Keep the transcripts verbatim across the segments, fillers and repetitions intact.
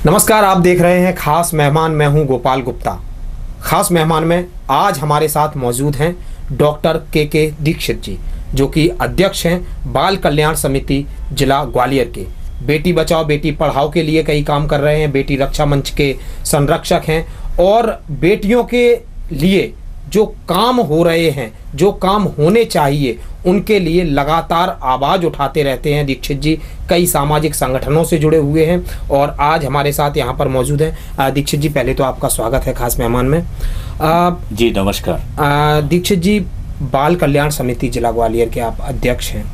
नमस्कार, आप देख रहे हैं खास मेहमान। मैं हूं गोपाल गुप्ता। खास मेहमान में आज हमारे साथ मौजूद हैं डॉक्टर के के दीक्षित जी, जो कि अध्यक्ष हैं बाल कल्याण समिति जिला ग्वालियर के। बेटी बचाओ बेटी पढ़ाओ के लिए कई काम कर रहे हैं, बेटी रक्षा मंच के संरक्षक हैं और बेटियों के लिए जो काम हो रहे हैं, जो काम होने चाहिए, उनके लिए लगातार आवाज़ उठाते रहते हैं दीक्षित जी। कई सामाजिक संगठनों से जुड़े हुए हैं और आज हमारे साथ यहाँ पर मौजूद हैं। दीक्षित जी, पहले तो आपका स्वागत है खास मेहमान में। आ, जी नमस्कार। दीक्षित जी, बाल कल्याण समिति जिला ग्वालियर के आप अध्यक्ष हैं।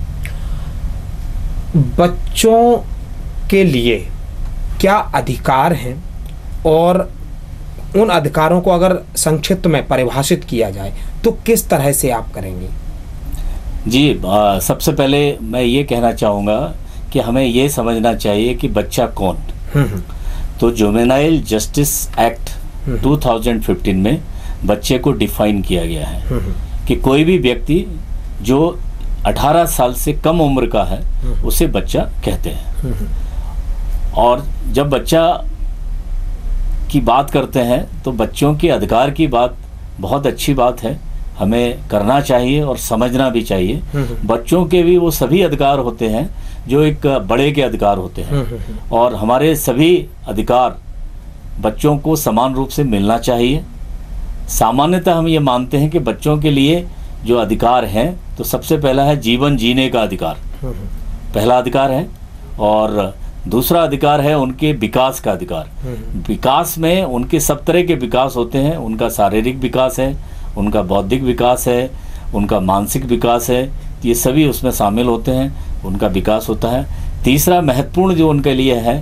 बच्चों के लिए क्या अधिकार हैं और उन अधिकारों को अगर संक्षिप्त में परिभाषित किया जाए तो किस तरह से आप करेंगे? जी, आ, सबसे पहले मैं ये कहना चाहूँगा कि हमें ये समझना चाहिए कि बच्चा कौन। तो जुवेनाइल जस्टिस एक्ट दो हज़ार पंद्रह में बच्चे को डिफाइन किया गया है कि कोई भी व्यक्ति जो अठारह साल से कम उम्र का है उसे बच्चा कहते हैं। और जब बच्चा की बात करते हैं तो बच्चों के अधिकार की बात बहुत अच्छी बात है, हमें करना चाहिए और समझना भी चाहिए। बच्चों के भी वो सभी अधिकार होते हैं जो एक बड़े के अधिकार होते हैं और हमारे सभी अधिकार बच्चों को समान रूप से मिलना चाहिए। सामान्यतः हम ये मानते हैं कि बच्चों के लिए जो अधिकार हैं तो सबसे पहला है जीवन जीने का अधिकार, पहला अधिकार है। और दूसरा अधिकार है उनके विकास का अधिकार। विकास में उनके सब तरह के विकास होते हैं, उनका शारीरिक विकास है, उनका बौद्धिक विकास है, उनका मानसिक विकास है, ये सभी उसमें शामिल होते हैं, उनका विकास होता है। तीसरा महत्वपूर्ण जो उनके लिए है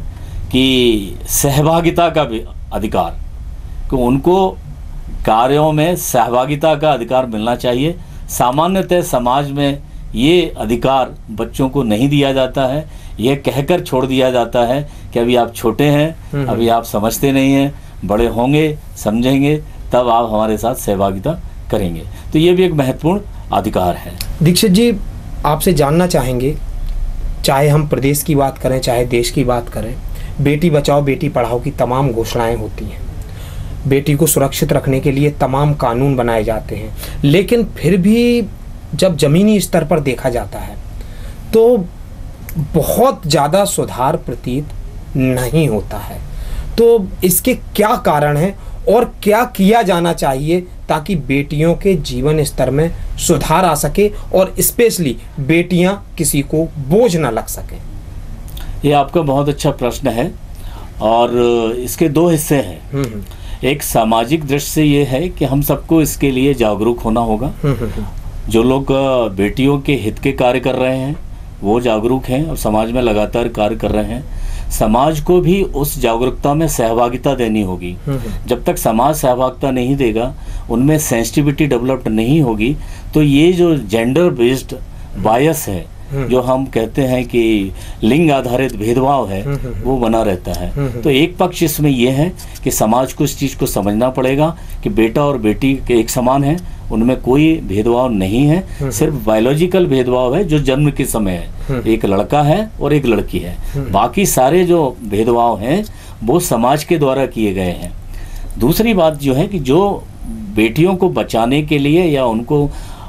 कि सहभागिता का भी अधिकार, कि उनको कार्यों में सहभागिता का अधिकार मिलना चाहिए। सामान्यतः समाज में ये अधिकार बच्चों को नहीं दिया जाता है, ये कहकर छोड़ दिया जाता है कि अभी आप छोटे हैं, अभी आप समझते नहीं हैं, बड़े होंगे समझेंगे तब आप हमारे साथ सहभागिता करेंगे। तो ये भी एक महत्वपूर्ण अधिकार है। दीक्षित जी, आपसे जानना चाहेंगे, चाहे हम प्रदेश की बात करें चाहे देश की बात करें, बेटी बचाओ बेटी पढ़ाओ की तमाम घोषणाएं होती हैं, बेटी को सुरक्षित रखने के लिए तमाम कानून बनाए जाते हैं, लेकिन फिर भी जब ज़मीनी स्तर पर देखा जाता है तो बहुत ज़्यादा सुधार प्रतीत नहीं होता है। तो इसके क्या कारण हैं और क्या किया जाना चाहिए ताकि बेटियों के जीवन स्तर में सुधार आ सके और स्पेशली बेटियां किसी को बोझ ना लग सकें? ये आपका बहुत अच्छा प्रश्न है और इसके दो हिस्से हैं। एक सामाजिक दृष्टि से ये है कि हम सबको इसके लिए जागरूक होना होगा। जो लोग बेटियों के हित के कार्य कर रहे हैं वो जागरूक हैं और समाज में लगातार कार्य कर रहे हैं। समाज को भी उस जागरूकता में सहभागिता देनी होगी। जब तक समाज सहभागिता नहीं देगा, उनमें सेंसिटिविटी डेवलप्ड नहीं होगी, तो ये जो जेंडर बेस्ड बायस है, जो हम कहते हैं कि लिंग आधारित भेदभाव है, वो बना रहता है। तो एक पक्ष इसमें यह है कि समाज को इस चीज़ को समझना पड़ेगा कि बेटा और बेटी के एक समान है, उनमें कोई भेदभाव नहीं है, सिर्फ बायोलॉजिकल भेदभाव है जो जन्म के समय है, एक लड़का है और एक लड़की है। बाकी सारे जो भेदभाव हैं वो समाज के द्वारा किए गए हैं। दूसरी बात जो है कि जो बेटियों को बचाने के लिए या उनको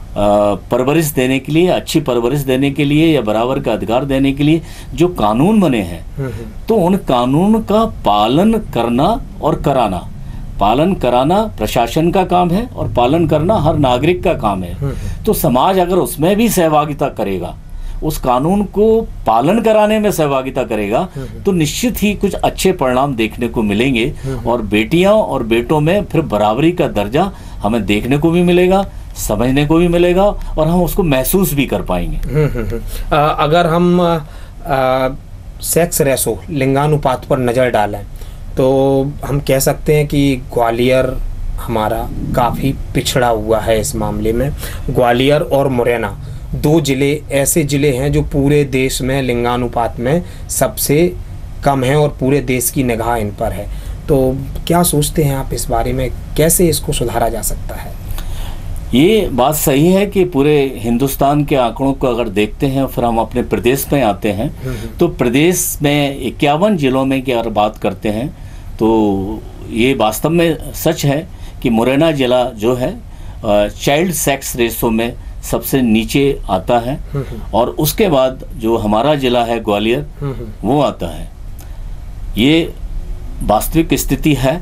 परवरिश देने के लिए, अच्छी परवरिश देने के लिए या बराबर का अधिकार देने के लिए जो कानून बने हैं, तो उन कानून का पालन करना और कराना, पालन कराना प्रशासन का काम है और पालन करना हर नागरिक का काम है। तो समाज अगर उसमें भी सहभागिता करेगा, उस कानून को पालन कराने में सहभागिता करेगा, तो निश्चित ही कुछ अच्छे परिणाम देखने को मिलेंगे और बेटियां और बेटों में फिर बराबरी का दर्जा हमें देखने को भी मिलेगा, समझने को भी मिलेगा और हम उसको महसूस भी कर पाएंगे। आ, अगर हम आ, सेक्स रेशो लिंगानुपात पर नज़र डालें तो हम कह सकते हैं कि ग्वालियर हमारा काफ़ी पिछड़ा हुआ है इस मामले में। ग्वालियर और मुरैना दो ज़िले ऐसे ज़िले हैं जो पूरे देश में लिंगानुपात में सबसे कम हैं और पूरे देश की निगाह इन पर है। तो क्या सोचते हैं आप इस बारे में, कैसे इसको सुधारा जा सकता है? ये बात सही है कि पूरे हिंदुस्तान के आंकड़ों को अगर देखते हैं फिर हम अपने प्रदेश में आते हैं तो प्रदेश में इक्यावन जिलों में की अगर बात करते हैं तो ये वास्तव में सच है कि मुरैना जिला जो है चाइल्ड सेक्स रेशो में सबसे नीचे आता है और उसके बाद जो हमारा जिला है ग्वालियर वो आता है। ये वास्तविक स्थिति है,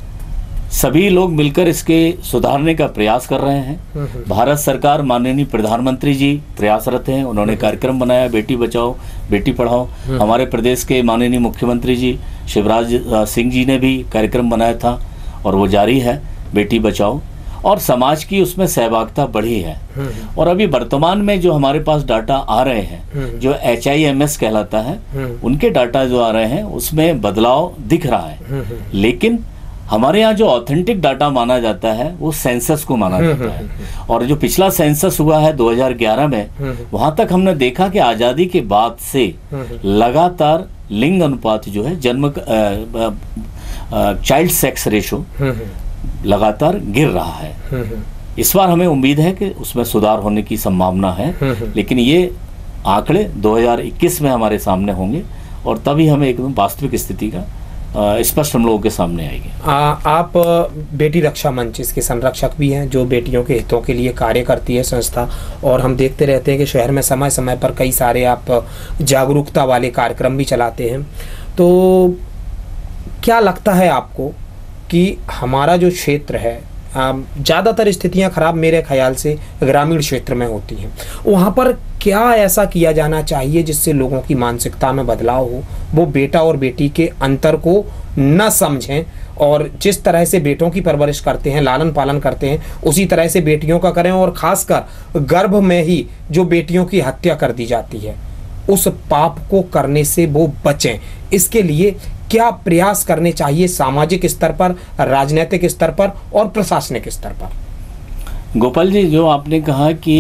सभी लोग मिलकर इसके सुधारने का प्रयास कर रहे हैं। भारत सरकार माननीय प्रधानमंत्री जी प्रयासरत हैं, उन्होंने कार्यक्रम बनाया बेटी बचाओ बेटी पढ़ाओ। हमारे प्रदेश के माननीय मुख्यमंत्री जी शिवराज सिंह जी ने भी कार्यक्रम बनाया था और वो जारी है बेटी बचाओ, और समाज की उसमें सहभागिता बढ़ी है। और अभी वर्तमान में जो हमारे पास डाटा आ रहे हैं जो एच आई एम एस कहलाता है, उनके डाटा जो आ रहे हैं उसमें बदलाव दिख रहा है। लेकिन हमारे यहाँ जो ऑथेंटिक डाटा माना जाता है वो सेंसस को माना जाता है, और जो पिछला सेंसस हुआ है दो हज़ार ग्यारह में, वहां तक हमने देखा कि आज़ादी के बाद से लगातार लिंग अनुपात जो है जन्म चाइल्ड सेक्स रेशो लगातार गिर रहा है। इस बार हमें उम्मीद है कि उसमें सुधार होने की संभावना है, लेकिन ये आंकड़े दो हज़ार इक्कीस में हमारे सामने होंगे और तभी हमें एकदम वास्तविक स्थिति का स्पष्ट हम लोगों के सामने आएगी। आ, आप बेटी रक्षा मंच इसके संरक्षक भी हैं, जो बेटियों के हितों के लिए कार्य करती है संस्था, और हम देखते रहते हैं कि शहर में समय समय पर कई सारे आप जागरूकता वाले कार्यक्रम भी चलाते हैं। तो क्या लगता है आपको कि हमारा जो क्षेत्र है, ज़्यादातर स्थितियां खराब मेरे ख्याल से ग्रामीण क्षेत्र में होती हैं, वहाँ पर क्या ऐसा किया जाना चाहिए जिससे लोगों की मानसिकता में बदलाव हो, वो बेटा और बेटी के अंतर को न समझें और जिस तरह से बेटों की परवरिश करते हैं, लालन पालन करते हैं, उसी तरह से बेटियों का करें, और ख़ासकर गर्भ में ही जो बेटियों की हत्या कर दी जाती है उस पाप को करने से वो बचें। इसके लिए क्या प्रयास करने चाहिए सामाजिक स्तर पर, राजनीतिक स्तर पर और प्रशासनिक स्तर पर? गोपाल जी, जो आपने कहा कि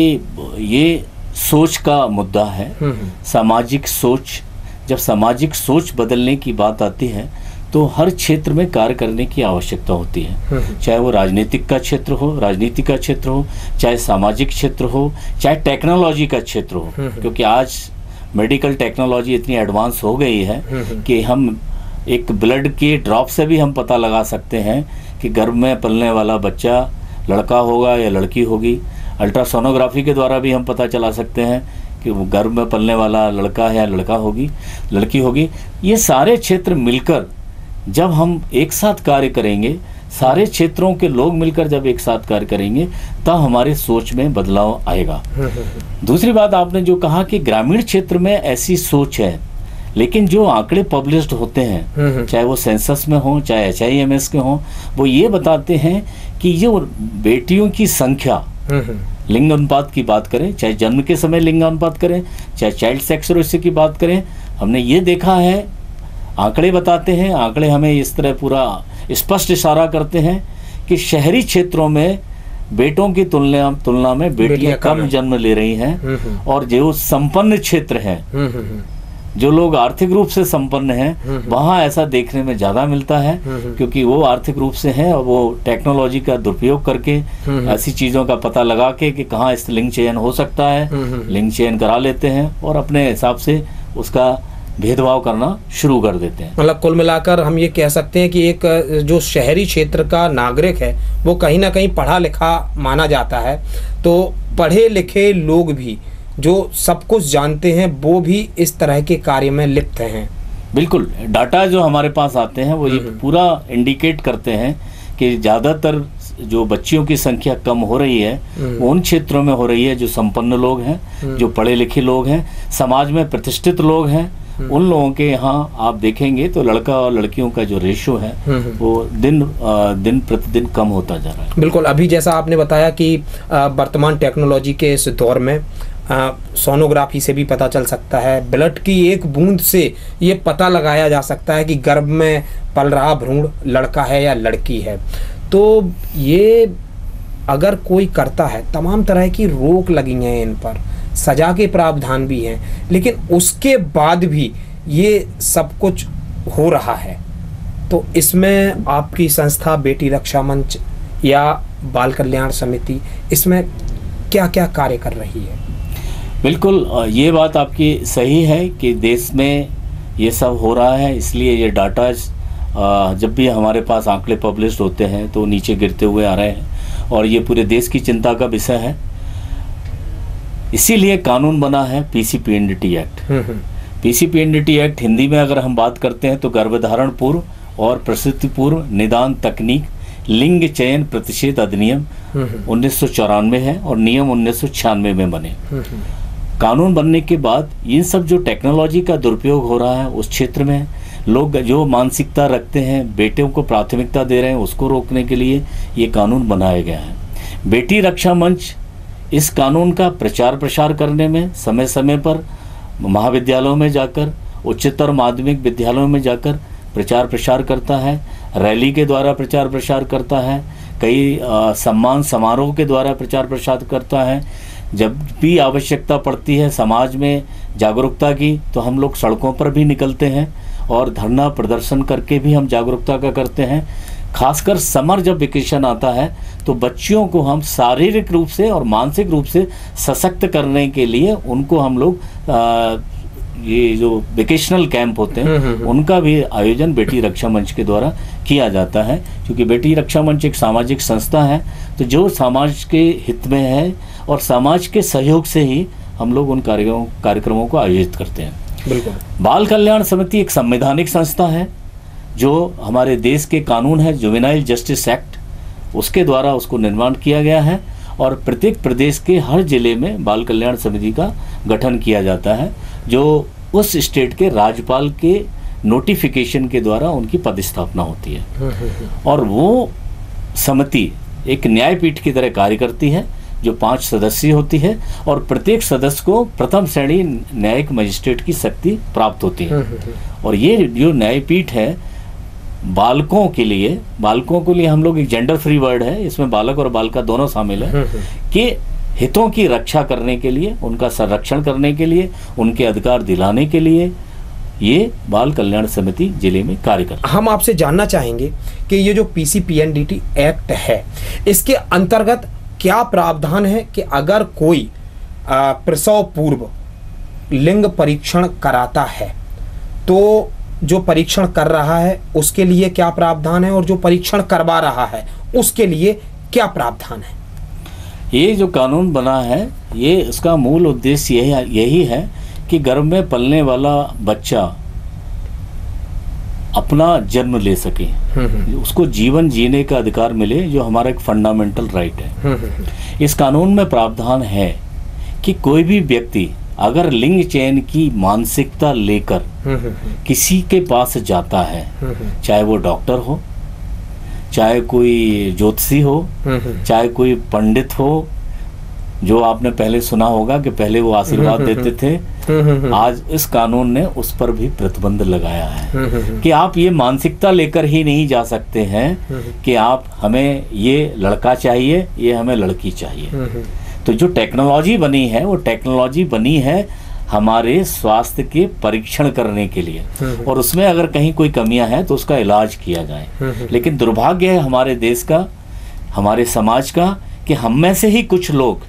ये सोच का मुद्दा है, सामाजिक सोच, जब सामाजिक सोच बदलने की बात आती है तो हर क्षेत्र में कार्य करने की आवश्यकता होती है, चाहे वो राजनीतिक का क्षेत्र हो, राजनीति का क्षेत्र हो, चाहे सामाजिक क्षेत्र हो, चाहे टेक्नोलॉजी का क्षेत्र हो, क्योंकि आज मेडिकल टेक्नोलॉजी इतनी एडवांस हो गई है कि हम एक ब्लड के ड्रॉप से भी हम पता लगा सकते हैं कि गर्भ में पलने वाला बच्चा लड़का होगा या लड़की होगी। अल्ट्रासोनोग्राफी के द्वारा भी हम पता चला सकते हैं कि वो गर्भ में पलने वाला लड़का है या लड़का होगी लड़की होगी। ये सारे क्षेत्र मिलकर जब हम एक साथ कार्य करेंगे, सारे क्षेत्रों के लोग मिलकर जब एक साथ कार्य करेंगे तब हमारे सोच में बदलाव आएगा। दूसरी बात आपने जो कहा कि ग्रामीण क्षेत्र में ऐसी सोच है, लेकिन जो आंकड़े पब्लिश्ड होते हैं, चाहे वो सेंसस में हो चाहे एच आई एम एस के हों, वो ये बताते हैं कि ये बेटियों की संख्या, लिंग अनुपात की बात करें, चाहे जन्म के समय लिंग अनुपात करें, चाहे चाइल्ड सेक्स रेशियो की बात करें, हमने ये देखा है, आंकड़े बताते हैं, आंकड़े हमें इस तरह पूरा स्पष्ट इशारा करते हैं कि शहरी क्षेत्रों में बेटों की तुलना तुलना में बेटियां कम जन्म ले रही हैं, और जो संपन्न क्षेत्र हैं, जो लोग आर्थिक रूप से संपन्न हैं, वहाँ ऐसा देखने में ज़्यादा मिलता है, क्योंकि वो आर्थिक रूप से हैं और वो टेक्नोलॉजी का दुरुपयोग करके ऐसी चीज़ों का पता लगा के कि कहाँ इस लिंग चयन हो सकता है, लिंग चयन करा लेते हैं और अपने हिसाब से उसका भेदभाव करना शुरू कर देते हैं। मतलब कुल मिलाकर हम ये कह सकते हैं कि एक जो शहरी क्षेत्र का नागरिक है वो कहीं ना कहीं पढ़ा लिखा माना जाता है, तो पढ़े लिखे लोग भी जो सब कुछ जानते हैं वो भी इस तरह के कार्य में लिप्त हैं। बिल्कुल, डाटा जो हमारे पास आते हैं वो ये पूरा इंडिकेट करते हैं कि ज़्यादातर जो बच्चियों की संख्या कम हो रही है वो उन क्षेत्रों में हो रही है जो संपन्न लोग हैं, जो पढ़े लिखे लोग हैं, समाज में प्रतिष्ठित लोग हैं, उन लोगों के यहाँ आप देखेंगे तो लड़का और लड़कियों का जो रेशो है वो दिन आ, दिन प्रतिदिन कम होता जा रहा है। बिल्कुल, अभी जैसा आपने बताया कि वर्तमान टेक्नोलॉजी के इस दौर में आ, सोनोग्राफी से भी पता चल सकता है, ब्लड की एक बूंद से ये पता लगाया जा सकता है कि गर्भ में पल रहा भ्रूण लड़का है या लड़की है। तो ये अगर कोई करता है, तमाम तरह की रोक लगी हैं इन पर, सजा के प्रावधान भी हैं, लेकिन उसके बाद भी ये सब कुछ हो रहा है। तो इसमें आपकी संस्था बेटी रक्षा मंच या बाल कल्याण समिति इसमें क्या क्या कार्य कर रही है? बिल्कुल, ये बात आपकी सही है कि देश में ये सब हो रहा है, इसलिए ये डाटा जब भी हमारे पास आंकड़े पब्लिश होते हैं तो नीचे गिरते हुए आ रहे हैं और ये पूरे देश की चिंता का विषय है। इसीलिए कानून बना है PCPNDT act. PCPNDT act Hindi में अगर हम बात करते हैं तो गर्भधारण पूर्व और प्रसूति पूर्व निदान तकनीक लिंग चयन प्रतिषेध अधिनियम उन्नीस सौ चौरानवे है और नियम उन्नीस सौ छियानवे में बने। कानून बनने के बाद इन सब जो टेक्नोलॉजी का दुरुपयोग हो रहा है उस क्षेत्र में लोग जो मानसिकता रखते हैं, बेटियों को प्राथमिकता दे रहे हैं, उसको रोकने के लिए ये कानून बनाया गया है। बेटी रक्षा मंच इस कानून का प्रचार प्रसार करने में समय समय पर महाविद्यालयों में जाकर, उच्चतर माध्यमिक विद्यालयों में जाकर प्रचार प्रसार करता है, रैली के द्वारा प्रचार प्रसार करता है, कई आ, सम्मान समारोह के द्वारा प्रचार प्रसार करता है। जब भी आवश्यकता पड़ती है समाज में जागरूकता की तो हम लोग सड़कों पर भी निकलते हैं और धरना प्रदर्शन करके भी हम जागरूकता का करते हैं। खासकर समर जब वेकेशन आता है तो बच्चियों को हम शारीरिक रूप से और मानसिक रूप से सशक्त करने के लिए उनको हम लोग आ, ये जो वेकेशनल कैंप होते हैं उनका भी आयोजन बेटी रक्षा मंच के द्वारा किया जाता है। क्योंकि बेटी रक्षा मंच एक सामाजिक संस्था है तो जो समाज के हित में है और समाज के सहयोग से ही हम लोग उन कार्यक्रमों कार्यक्रमों को आयोजित करते हैं। बिल्कुल। बाल कल्याण समिति एक संवैधानिक संस्था है जो हमारे देश के कानून है जुवेनाइल जस्टिस एक्ट, उसके द्वारा उसको निर्माण किया गया है और प्रत्येक प्रदेश के हर जिले में बाल कल्याण समिति का गठन किया जाता है जो उस स्टेट के राज्यपाल के नोटिफिकेशन के द्वारा उनकी पदस्थापना होती है। और वो समिति एक न्यायपीठ की तरह कार्य करती है जो पांच सदस्यीय होती है और प्रत्येक सदस्य को प्रथम श्रेणी न्यायिक मजिस्ट्रेट की शक्ति प्राप्त होती है। और ये जो न्यायपीठ है बालकों के लिए, बालकों के लिए हम लोग एक जेंडर फ्री वर्ड है, इसमें बालक और बालिका दोनों शामिल है, कि हितों की रक्षा करने के लिए, उनका संरक्षण करने के लिए, उनके अधिकार दिलाने के लिए ये बाल कल्याण समिति जिले में कार्य करती है। हम आपसे जानना चाहेंगे कि ये जो पीसीपीएनडीटी एक्ट है इसके अंतर्गत क्या प्रावधान है कि अगर कोई प्रसव पूर्व लिंग परीक्षण कराता है तो जो परीक्षण कर रहा है उसके लिए क्या प्रावधान है और जो परीक्षण करवा रहा है उसके लिए क्या प्रावधान है? ये जो कानून बना है ये इसका मूल उद्देश्य यही यही है कि गर्भ में पलने वाला बच्चा अपना जन्म ले सके, उसको जीवन जीने का अधिकार मिले जो हमारा एक फंडामेंटल राइट है। इस कानून में प्रावधान है कि कोई भी व्यक्ति अगर लिंग चयन की मानसिकता लेकर किसी के पास जाता है, चाहे वो डॉक्टर हो, चाहे कोई ज्योतिषी हो, चाहे कोई पंडित हो, जो आपने पहले सुना होगा कि पहले वो आशीर्वाद देते थे, आज इस कानून ने उस पर भी प्रतिबंध लगाया है कि आप ये मानसिकता लेकर ही नहीं जा सकते हैं कि आप हमें ये लड़का चाहिए, ये हमें लड़की चाहिए। तो जो टेक्नोलॉजी बनी है वो टेक्नोलॉजी बनी है हमारे स्वास्थ्य के परीक्षण करने के लिए और उसमें अगर कहीं कोई कमियां हैं तो उसका इलाज किया जाए। लेकिन दुर्भाग्य है हमारे देश का, हमारे समाज का, कि हम में से ही कुछ लोग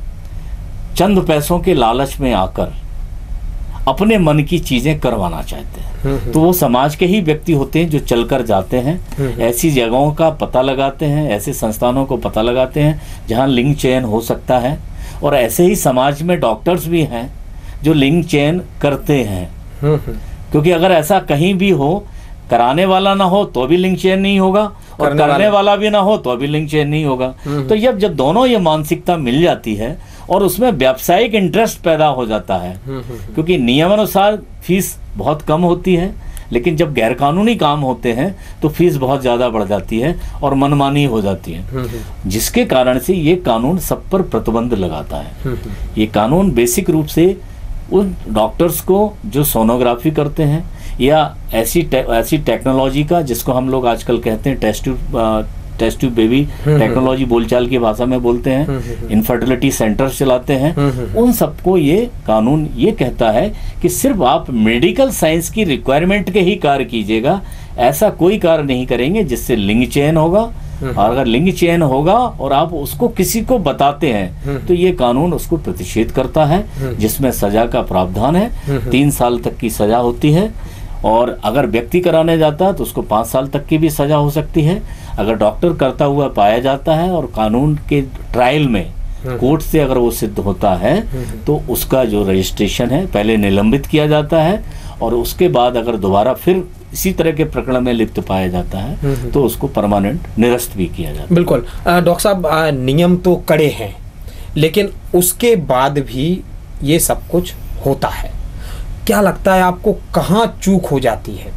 चंद पैसों के लालच में आकर अपने मन की चीजें करवाना चाहते हैं। तो वो समाज के ही व्यक्ति होते हैं जो चलकर जाते हैं, ऐसी जगहों का पता लगाते हैं, ऐसे संस्थानों को पता लगाते हैं जहां लिंग चयन हो सकता है। और ऐसे ही समाज में डॉक्टर्स भी हैं जो लिंग चयन करते हैं, क्योंकि अगर ऐसा कहीं भी हो, कराने वाला ना हो तो भी लिंग चयन नहीं होगा और करने वाला, वाला भी ना हो तो भी लिंग चयन नहीं होगा। तो जब जब दोनों ये मानसिकता मिल जाती है और उसमें व्यावसायिक इंटरेस्ट पैदा हो जाता है, क्योंकि नियमानुसार फीस बहुत कम होती है, लेकिन जब गैरकानूनी काम होते हैं तो फीस बहुत ज़्यादा बढ़ जाती है और मनमानी हो जाती है, जिसके कारण से ये कानून सब पर प्रतिबंध लगाता है। ये कानून बेसिक रूप से उन डॉक्टर्स को जो सोनोग्राफी करते हैं या ऐसी टे, ऐसी टेक्नोलॉजी का जिसको हम लोग आजकल कहते हैं test tube test tube baby technology बोलचाल की भाषा में बोलते हैं, इनफर्टिलिटी सेंटर्स चलाते हैं, उन सबको ये कानून ये कहता है कि सिर्फ आप मेडिकल साइंस की रिक्वायरमेंट के ही कार्य कीजिएगा, ऐसा कोई कार्य नहीं करेंगे जिससे लिंग चयन होगा और अगर लिंग चयन होगा और आप उसको किसी को बताते हैं तो ये कानून उसको प्रतिषेध करता है, जिसमें सजा का प्रावधान है। तीन साल तक की सजा होती है, और अगर व्यक्ति कराने जाता है तो उसको पाँच साल तक की भी सजा हो सकती है। अगर डॉक्टर करता हुआ पाया जाता है और कानून के ट्रायल में कोर्ट से अगर वो सिद्ध होता है तो उसका जो रजिस्ट्रेशन है पहले निलंबित किया जाता है, और उसके बाद अगर दोबारा फिर इसी तरह के प्रकरण में लिप्त पाया जाता है तो उसको परमानेंट निरस्त भी किया जाता है। बिल्कुल डॉक्टर साहब, नियम तो कड़े हैं, लेकिन उसके बाद भी ये सब कुछ होता है। क्या लगता है आपको, कहाँ चूक हो जाती है?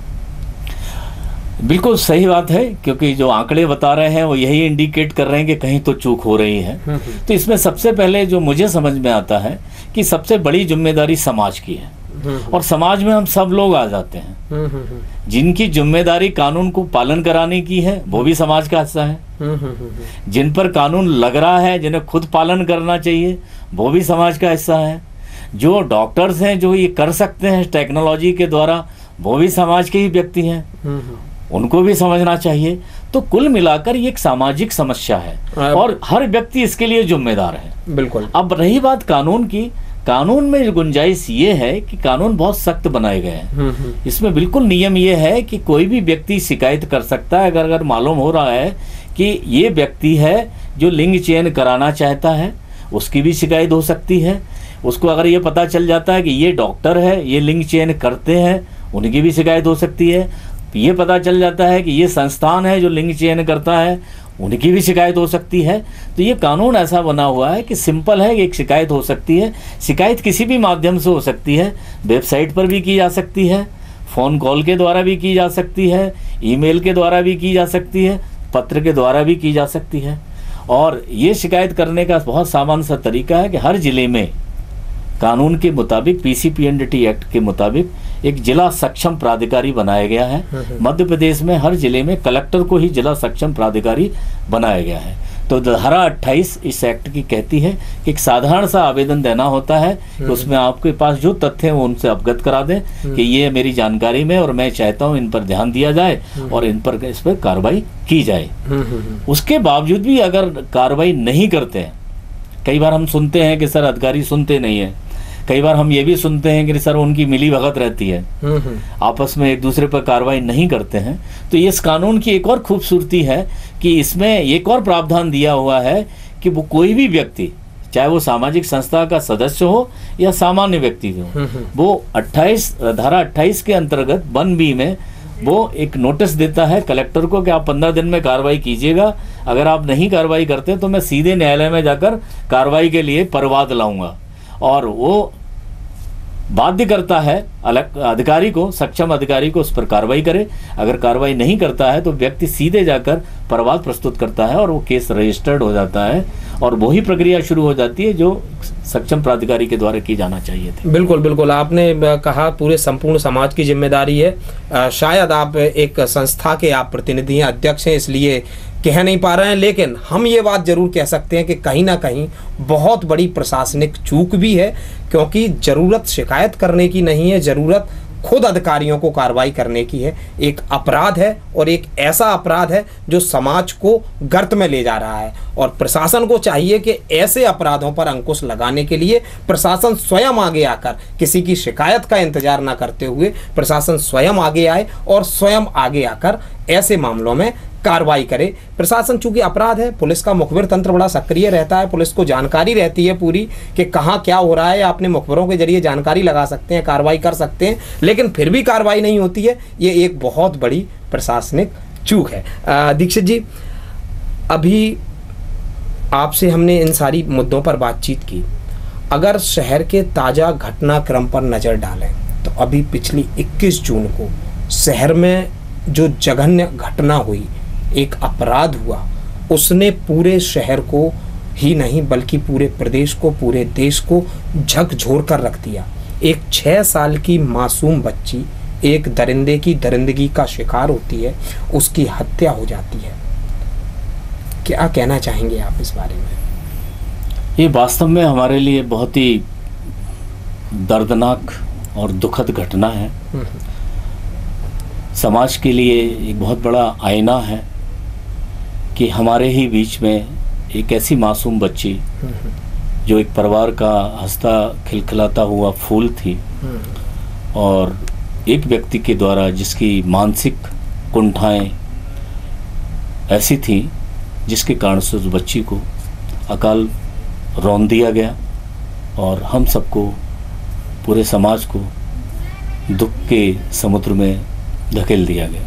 बिल्कुल सही बात है, क्योंकि जो आंकड़े बता रहे हैं वो यही इंडिकेट कर रहे हैं कि कहीं तो चूक हो रही है। तो इसमें सबसे पहले जो मुझे समझ में आता है कि सबसे बड़ी जिम्मेदारी समाज की है, और समाज में हम सब लोग आ जाते हैं। जिनकी जिम्मेदारी कानून को पालन कराने की है वो भी समाज का हिस्सा है, जिन पर कानून लग रहा है जिन्हें खुद पालन करना चाहिए वो भी समाज का हिस्सा है, जो डॉक्टर्स हैं जो ये कर सकते हैं टेक्नोलॉजी के द्वारा वो भी समाज के ही व्यक्ति हैं, उनको भी समझना चाहिए। तो कुल मिलाकर ये एक सामाजिक समस्या है और हर व्यक्ति इसके लिए जिम्मेदार है। बिल्कुल। अब रही बात कानून की, कानून में गुंजाइश ये है कि कानून बहुत सख्त बनाए गए हैं। इसमें बिल्कुल नियम ये है कि कोई भी व्यक्ति शिकायत कर सकता है अगर अगर मालूम हो रहा है कि ये व्यक्ति है जो लिंग चयन कराना चाहता है, उसकी भी शिकायत हो सकती है। उसको अगर ये पता चल जाता है कि ये डॉक्टर है, ये लिंग चयन करते हैं, उनकी भी शिकायत हो सकती है। ये पता चल जाता है कि ये संस्थान है जो लिंग चयन करता है, उनकी भी शिकायत हो सकती है। तो ये कानून ऐसा बना हुआ है कि सिंपल है कि एक शिकायत हो सकती है। शिकायत किसी भी माध्यम से हो सकती है, वेबसाइट पर भी की जा सकती है, फ़ोन कॉल के द्वारा भी की जा सकती है, ईमेल के द्वारा भी की जा सकती है, पत्र के द्वारा भी की जा सकती है। और ये शिकायत करने का बहुत सामान्य सा तरीका है कि हर ज़िले में कानून के मुताबिक पीसीपीएनडीटी एक्ट के मुताबिक एक जिला सक्षम प्राधिकारी बनाया गया है। मध्य प्रदेश में हर जिले में कलेक्टर को ही जिला सक्षम प्राधिकारी बनाया गया है। तो धारा अट्ठाईस इस एक्ट की कहती है कि एक साधारण सा आवेदन देना होता है कि उसमें आपके पास जो तथ्य हैं वो उनसे अवगत करा दें कि ये मेरी जानकारी में और मैं चाहता हूँ इन पर ध्यान दिया जाए और इन पर इस पर कार्रवाई की जाए। उसके बावजूद भी अगर कार्रवाई नहीं करते हैं, कई बार हम सुनते हैं कि सर अधिकारी सुनते नहीं है, कई बार हम ये भी सुनते हैं कि सर उनकी मिली भगत रहती है, आपस में एक दूसरे पर कार्रवाई नहीं करते हैं। तो इस कानून की एक और खूबसूरती है कि इसमें एक और प्रावधान दिया हुआ है कि वो कोई भी व्यक्ति, चाहे वो सामाजिक संस्था का सदस्य हो या सामान्य व्यक्ति हो, वो अट्ठाईस धारा अट्ठाईस के अंतर्गत वन बी में वो एक नोटिस देता है कलेक्टर को कि आप पंद्रह दिन में कार्रवाई कीजिएगा। अगर आप नहीं कार्रवाई करते तो मैं सीधे न्यायालय में जाकर कार्रवाई के लिए परवाद लाऊंगा। और वो बाध्य करता है अलग अधिकारी को, सक्षम अधिकारी को उस पर कार्रवाई करे। अगर कार्रवाई नहीं करता है तो व्यक्ति सीधे जाकर परवाद प्रस्तुत करता है और वो केस रजिस्टर्ड हो जाता है और वही प्रक्रिया शुरू हो जाती है जो सक्षम प्राधिकारी के द्वारा की जाना चाहिए थी। बिल्कुल बिल्कुल, आपने कहा पूरे संपूर्ण समाज की जिम्मेदारी है। शायद आप एक संस्था के आप प्रतिनिधि हैं, अध्यक्ष हैं, इसलिए कह नहीं पा रहे हैं, लेकिन हम ये बात जरूर कह सकते हैं कि कहीं ना कहीं बहुत बड़ी प्रशासनिक चूक भी है, क्योंकि ज़रूरत शिकायत करने की नहीं है, ज़रूरत खुद अधिकारियों को कार्रवाई करने की है। एक अपराध है और एक ऐसा अपराध है जो समाज को गर्त में ले जा रहा है, और प्रशासन को चाहिए कि ऐसे अपराधों पर अंकुश लगाने के लिए प्रशासन स्वयं आगे आकर, किसी की शिकायत का इंतजार ना करते हुए प्रशासन स्वयं आगे आए और स्वयं आगे आकर ऐसे मामलों में कार्रवाई करे। प्रशासन चूंकि अपराध है, पुलिस का मुखबिर तंत्र बड़ा सक्रिय रहता है, पुलिस को जानकारी रहती है पूरी कि कहाँ क्या हो रहा है। आपने मुखबिरों के जरिए जानकारी लगा सकते हैं, कार्रवाई कर सकते हैं, लेकिन फिर भी कार्रवाई नहीं होती है। ये एक बहुत बड़ी प्रशासनिक चूक है। दीक्षित जी, अभी आपसे हमने इन सारी मुद्दों पर बातचीत की। अगर शहर के ताज़ा घटनाक्रम पर नज़र डालें तो अभी पिछली इक्कीस जून को शहर में जो जघन्य घटना हुई, एक अपराध हुआ, उसने पूरे शहर को ही नहीं बल्कि पूरे प्रदेश को, पूरे देश को झकझोर कर रख दिया। एक छः साल की मासूम बच्ची एक दरिंदे की दरिंदगी का शिकार होती है, उसकी हत्या हो जाती है। क्या कहना चाहेंगे आप इस बारे में? ये वास्तव में हमारे लिए बहुत ही दर्दनाक और दुखद घटना है। समाज के लिए एक बहुत बड़ा आईना है कि हमारे ही बीच में एक ऐसी मासूम बच्ची जो एक परिवार का हंसता खिलखिलाता हुआ फूल थी, और एक व्यक्ति के द्वारा जिसकी मानसिक कुंठाएं ऐसी थी जिसके कारण से उस बच्ची को अकाल रौंद दिया गया और हम सबको, पूरे समाज को दुख के समुद्र में धकेल दिया गया।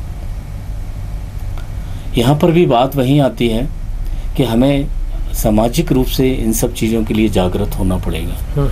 यहाँ पर भी बात वहीं आती है कि हमें सामाजिक रूप से इन सब चीज़ों के लिए जागृत होना पड़ेगा।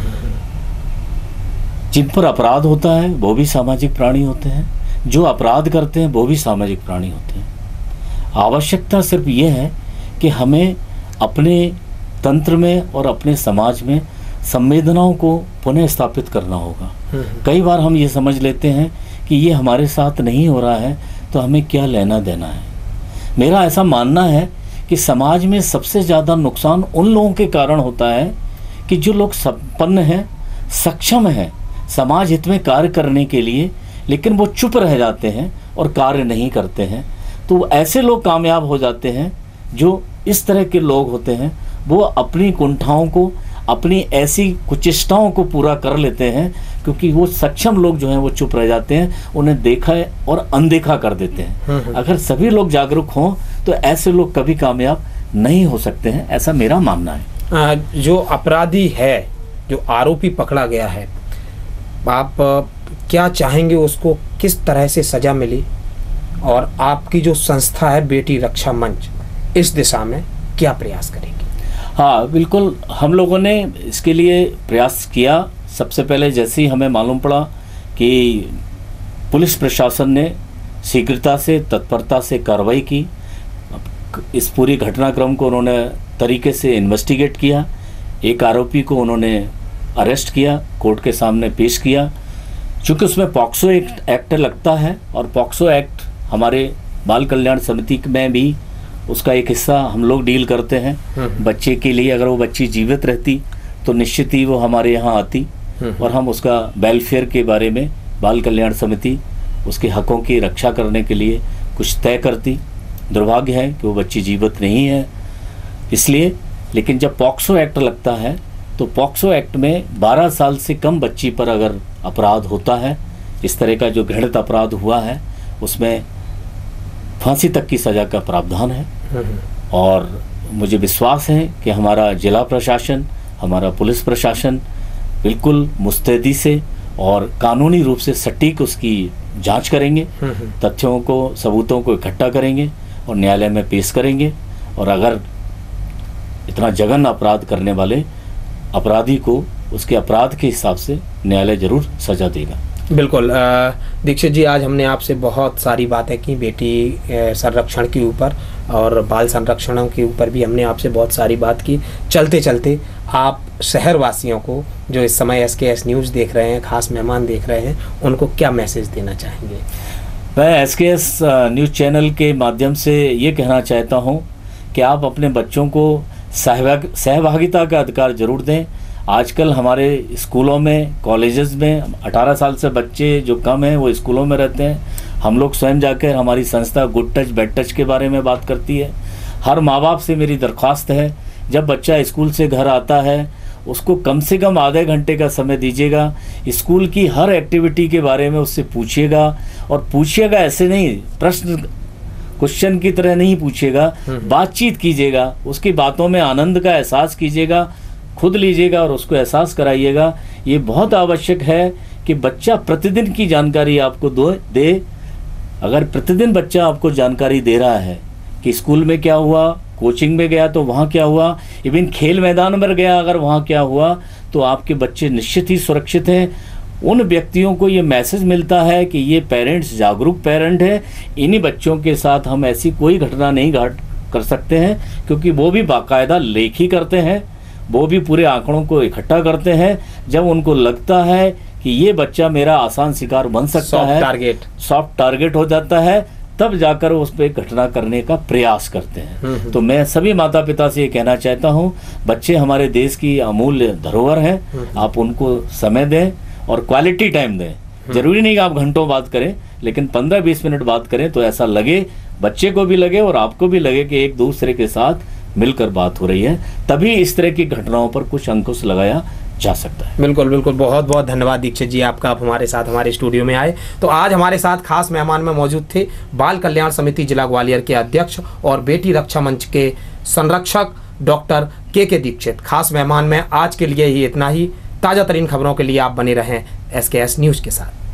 जिन पर अपराध होता है वो भी सामाजिक प्राणी होते हैं, जो अपराध करते हैं वो भी सामाजिक प्राणी होते हैं। आवश्यकता सिर्फ ये है कि हमें अपने तंत्र में और अपने समाज में संवेदनाओं को पुनः स्थापित करना होगा। कई बार हम ये समझ लेते हैं कि ये हमारे साथ नहीं हो रहा है तो हमें क्या लेना देना है। मेरा ऐसा मानना है कि समाज में सबसे ज़्यादा नुकसान उन लोगों के कारण होता है कि जो लोग संपन्न हैं, सक्षम हैं समाज हित में कार्य करने के लिए, लेकिन वो चुप रह जाते हैं और कार्य नहीं करते हैं। तो ऐसे लोग कामयाब हो जाते हैं। जो इस तरह के लोग होते हैं वो अपनी कुंठाओं को, अपनी ऐसी कुचेष्टाओं को पूरा कर लेते हैं, क्योंकि वो सक्षम लोग जो हैं वो चुप रह जाते हैं, उन्हें देखा है और अनदेखा कर देते हैं। अगर सभी लोग जागरूक हों तो ऐसे लोग कभी कामयाब नहीं हो सकते हैं, ऐसा मेरा मानना है। जो अपराधी है, जो आरोपी पकड़ा गया है, आप क्या चाहेंगे उसको किस तरह से सजा मिली, और आपकी जो संस्था है बेटी रक्षा मंच इस दिशा में क्या प्रयास करेगी? हाँ बिल्कुल, हम लोगों ने इसके लिए प्रयास किया। सबसे पहले जैसे ही हमें मालूम पड़ा कि पुलिस प्रशासन ने शीघ्रता से, तत्परता से कार्रवाई की, इस पूरी घटनाक्रम को उन्होंने तरीके से इन्वेस्टिगेट किया। एक आरोपी को उन्होंने अरेस्ट किया, कोर्ट के सामने पेश किया। चूँकि उसमें पॉक्सो एक्ट एक्ट लगता है और पॉक्सो एक्ट हमारे बाल कल्याण समिति में भी उसका एक हिस्सा हम लोग डील करते हैं। बच्चे के लिए अगर वो बच्ची जीवित रहती तो निश्चित ही वो हमारे यहाँ आती और हम उसका वेलफेयर के बारे में बाल कल्याण समिति उसके हकों की रक्षा करने के लिए कुछ तय करती। दुर्भाग्य है कि वो बच्ची जीवित नहीं है इसलिए। लेकिन जब पॉक्सो एक्ट लगता है तो पॉक्सो एक्ट में बारह साल से कम बच्ची पर अगर अपराध होता है, इस तरह का जो घृणित अपराध हुआ है, उसमें फांसी तक की सज़ा का प्रावधान है। और मुझे विश्वास है कि हमारा जिला प्रशासन, हमारा पुलिस प्रशासन बिल्कुल मुस्तैदी से और कानूनी रूप से सटीक उसकी जांच करेंगे, तथ्यों को, सबूतों को इकट्ठा करेंगे और न्यायालय में पेश करेंगे। और अगर इतना जघन्य अपराध करने वाले अपराधी को उसके अपराध के हिसाब से न्यायालय जरूर सजा देगा। बिल्कुल दीक्षित जी, आज हमने आपसे बहुत सारी बातें की बेटी संरक्षण के ऊपर और बाल संरक्षणों के ऊपर भी हमने आपसे बहुत सारी बात की। चलते चलते आप शहरवासियों को जो इस समय एस के एस न्यूज़ देख रहे हैं, खास मेहमान देख रहे हैं, उनको क्या मैसेज देना चाहेंगे? मैं एस के एस न्यूज़ चैनल के माध्यम से ये कहना चाहता हूँ कि आप अपने बच्चों को सहभाग सहभागिता का अधिकार जरूर दें। आजकल हमारे स्कूलों में, कॉलेजेस में अठारह साल से बच्चे जो कम हैं वो स्कूलों में रहते हैं। हम लोग स्वयं जाकर, हमारी संस्था गुड टच बैड टच के बारे में बात करती है। हर माँ बाप से मेरी दरख्वास्त है, जब बच्चा स्कूल से घर आता है उसको कम से कम आधे घंटे का समय दीजिएगा। स्कूल की हर एक्टिविटी के बारे में उससे पूछिएगा, और पूछिएगा ऐसे नहीं प्रश्न क्वेश्चन की तरह नहीं पूछिएगा, बातचीत कीजिएगा, उसकी बातों में आनंद का एहसास कीजिएगा, खुद लीजिएगा और उसको एहसास कराइएगा। ये बहुत आवश्यक है कि बच्चा प्रतिदिन की जानकारी आपको दो दे। अगर प्रतिदिन बच्चा आपको जानकारी दे रहा है कि स्कूल में क्या हुआ, कोचिंग में गया तो वहाँ क्या हुआ, इवन खेल मैदान में गया अगर वहाँ क्या हुआ, तो आपके बच्चे निश्चित ही सुरक्षित हैं। उन व्यक्तियों को ये मैसेज मिलता है कि ये पेरेंट्स जागरूक पेरेंट है, इन्हीं बच्चों के साथ हम ऐसी कोई घटना नहीं घट कर सकते हैं, क्योंकि वो भी बाकायदा लेख ही करते हैं, वो भी पूरे आंकड़ों को इकट्ठा करते हैं। जब उनको लगता है कि ये बच्चा मेरा आसान शिकार बन सकता है, टारगेट सॉफ्ट टारगेट हो जाता है, तब जाकर उस पर घटना करने का प्रयास करते हैं। तो मैं सभी माता पिता से ये कहना चाहता हूँ, बच्चे हमारे देश की अमूल्य धरोहर हैं, आप उनको समय दें और क्वालिटी टाइम दें। जरूरी नहीं कि आप घंटों बात करें, लेकिन पंद्रह बीस मिनट बात करें तो ऐसा लगे बच्चे को भी लगे और आपको भी लगे कि एक दूसरे के साथ मिलकर बात हो रही है, तभी इस तरह की घटनाओं पर कुछ अंकुश लगाया जा सकता है। बिल्कुल बिल्कुल, बहुत बहुत धन्यवाद दीक्षित जी आपका, आप हमारे साथ हमारे स्टूडियो में आए। तो आज हमारे साथ खास मेहमान में मौजूद थे बाल कल्याण समिति जिला ग्वालियर के अध्यक्ष और बेटी रक्षा मंच के संरक्षक डॉक्टर के के दीक्षित। खास मेहमान में आज के लिए ही इतना ही। ताज़ा तरीन खबरों के लिए आप बने रहें एस के एस न्यूज़ के साथ।